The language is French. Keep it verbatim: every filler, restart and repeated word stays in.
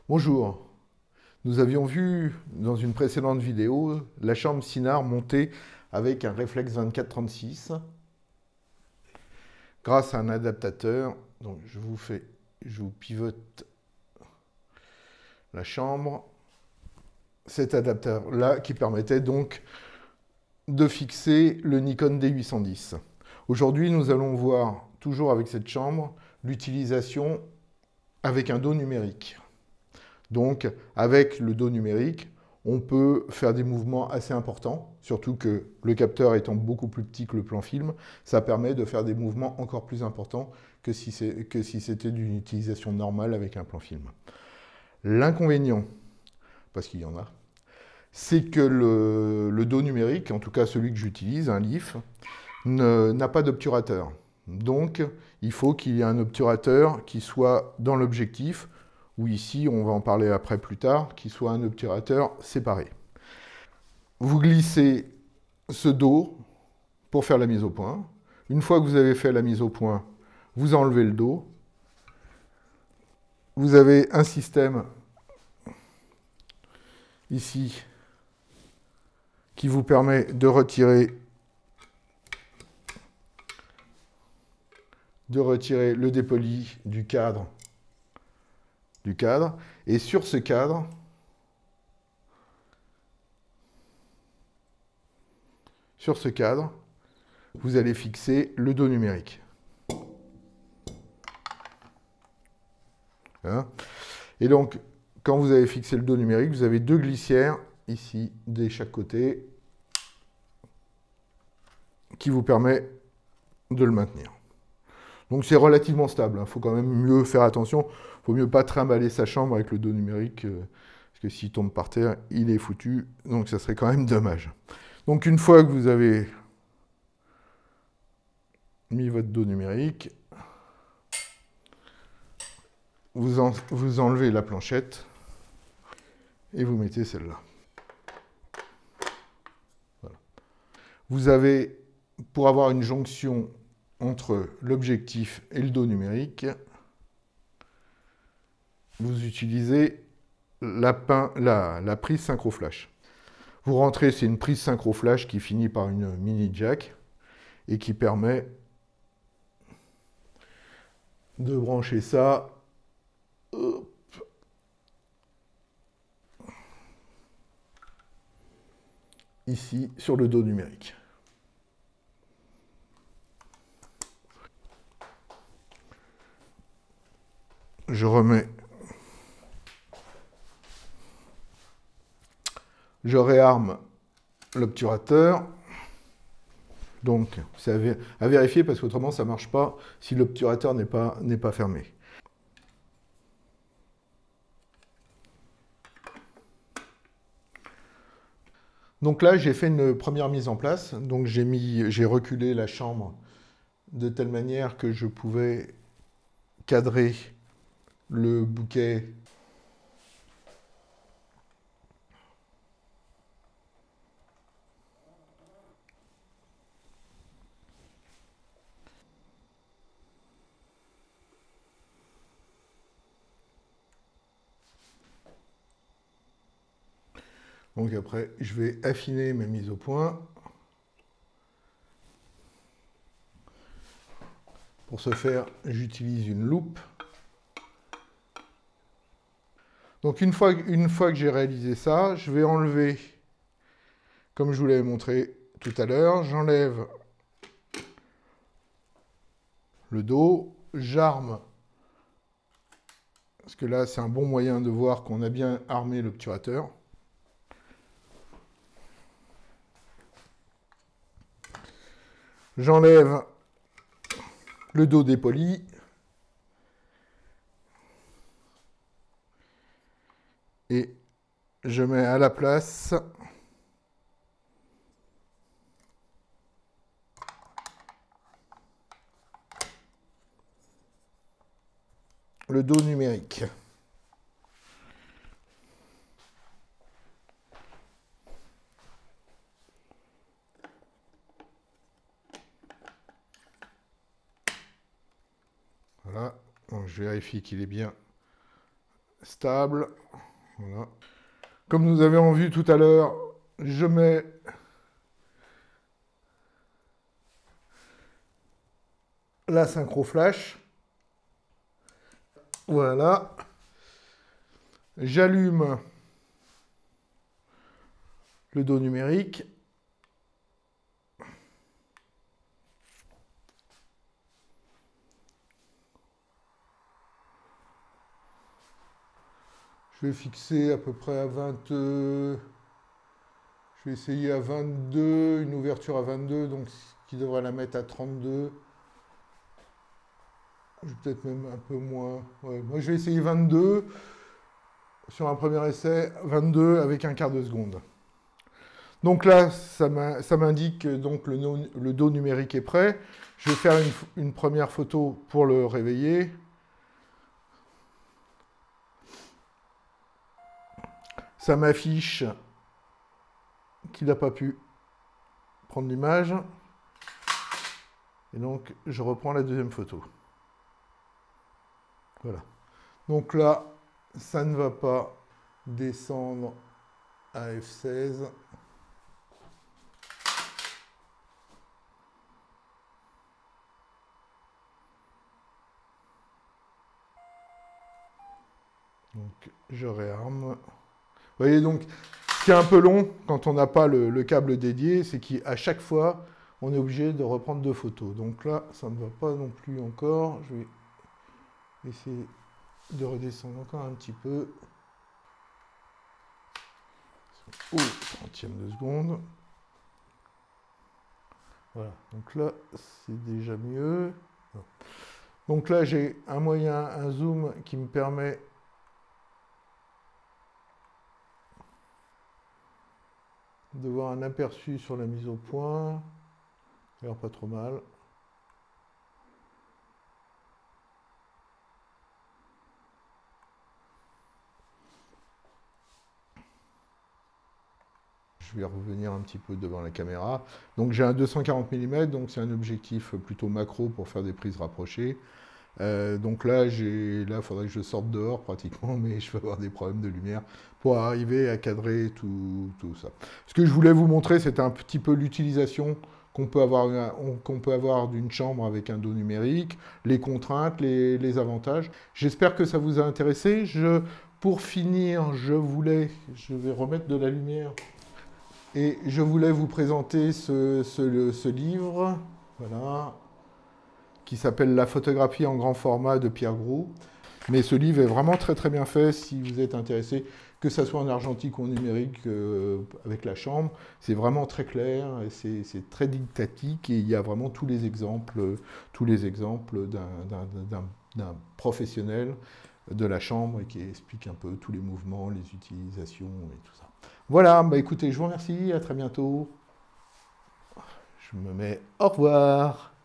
Bonjour, nous avions vu dans une précédente vidéo la chambre Cynar montée avec un réflexe vingt-quatre trente-six grâce à un adaptateur. Donc je vous fais, je vous pivote la chambre. Cet adaptateur-là qui permettait donc de fixer le Nikon D huit cent dix. Aujourd'hui, nous allons voir, toujours avec cette chambre, l'utilisation avec un dos numérique. Donc, avec le dos numérique, on peut faire des mouvements assez importants, surtout que le capteur étant beaucoup plus petit que le plan film, ça permet de faire des mouvements encore plus importants que si c'était d'une utilisation normale avec un plan film. L'inconvénient, parce qu'il y en a, c'est que le, le dos numérique, en tout cas celui que j'utilise, un L I F, n'a pas d'obturateur. Donc, il faut qu'il y ait un obturateur qui soit dans l'objectif, ou ici, on va en parler après plus tard, qui soit un obturateur séparé. Vous glissez ce dos pour faire la mise au point. Une fois que vous avez fait la mise au point, vous enlevez le dos. Vous avez un système ici qui vous permet de retirer, de retirer le dépoli du cadre, du cadre. Et sur ce cadre, sur ce cadre, vous allez fixer le dos numérique. Hein? Et donc, quand vous avez fixé le dos numérique, vous avez deux glissières ici, de chaque côté, qui vous permet de le maintenir. Donc c'est relativement stable, il hein. faut quand même mieux faire attention, il ne faut mieux pas trimballer sa chambre avec le dos numérique, euh, parce que s'il tombe par terre, il est foutu, donc ça serait quand même dommage. Donc une fois que vous avez mis votre dos numérique, vous, en, vous enlevez la planchette et vous mettez celle-là. Voilà. Vous avez, pour avoir une jonction entre l'objectif et le dos numérique, vous utilisez la, pin, la, la prise synchro flash. Vous rentrez, c'est une prise synchro flash qui finit par une mini jack et qui permet de brancher ça hop, ici sur le dos numérique. Je remets, je réarme l'obturateur. Donc, c'est à vérifier parce qu'autrement, ça ne marche pas si l'obturateur n'est pas, n'est pas fermé. Donc là, j'ai fait une première mise en place. Donc, j'ai mis, j'ai reculé la chambre de telle manière que je pouvais cadrer le bouquet donc après, je vais affiner mes mises au point. Pour ce faire, j'utilise une loupe. Donc une fois, une fois que j'ai réalisé ça, je vais enlever, comme je vous l'avais montré tout à l'heure, j'enlève le dos, j'arme, parce que là c'est un bon moyen de voir qu'on a bien armé l'obturateur. J'enlève le dos dépoli. Et je mets à la place le dos numérique. Voilà, donc je vérifie qu'il est bien stable. Voilà. Comme nous avions vu tout à l'heure, je mets la synchro flash. Voilà. J'allume le dos numérique. Je vais fixer à peu près à vingt... Je vais essayer à vingt-deux, une ouverture à vingt-deux, donc ce qui devrait la mettre à trente-deux. Je vais peut-être même un peu moins. Ouais, moi, je vais essayer vingt-deux. Sur un premier essai, vingt-deux avec un quart de seconde. Donc là, ça m'indique que donc, le, no, le dos numérique est prêt. Je vais faire une, une première photo pour le réveiller. Ça m'affiche qu'il n'a pas pu prendre l'image. Et donc, je reprends la deuxième photo. Voilà. Donc là, ça ne va pas descendre à F seize. Donc, je réarme. Vous voyez donc, ce qui est un peu long quand on n'a pas le, le câble dédié, c'est qu'à chaque fois, on est obligé de reprendre deux photos. Donc là, ça ne va pas non plus encore. Je vais essayer de redescendre encore un petit peu. Au trentième de seconde. Voilà, donc là, c'est déjà mieux. Donc là, j'ai un moyen, un zoom qui me permet de voir un aperçu sur la mise au point. Alors, pas trop mal. Je vais revenir un petit peu devant la caméra. Donc j'ai un deux cent quarante millimètres, donc c'est un objectif plutôt macro pour faire des prises rapprochées. Euh, donc là, là, il faudrait que je sorte dehors pratiquement, mais je vais avoir des problèmes de lumière pour arriver à cadrer tout, tout ça. Ce que je voulais vous montrer, c'était un petit peu l'utilisation qu'on peut avoir, qu'on peut avoir d'une chambre avec un dos numérique, les contraintes, les, les avantages. J'espère que ça vous a intéressé. Je, pour finir, je voulais, je vais remettre de la lumière. Et je voulais vous présenter ce, ce, ce livre, voilà, qui s'appelle « La photographie en grand format » de Pierre Groulx. Mais ce livre est vraiment très très bien fait si vous êtes intéressé, que ce soit en argentique ou en numérique, euh, avec la chambre. C'est vraiment très clair, c'est très didactique et il y a vraiment tous les exemples, tous les exemples d'un professionnel de la chambre et qui explique un peu tous les mouvements, les utilisations et tout ça. Voilà, bah écoutez, je vous remercie, à très bientôt. Je me mets au revoir.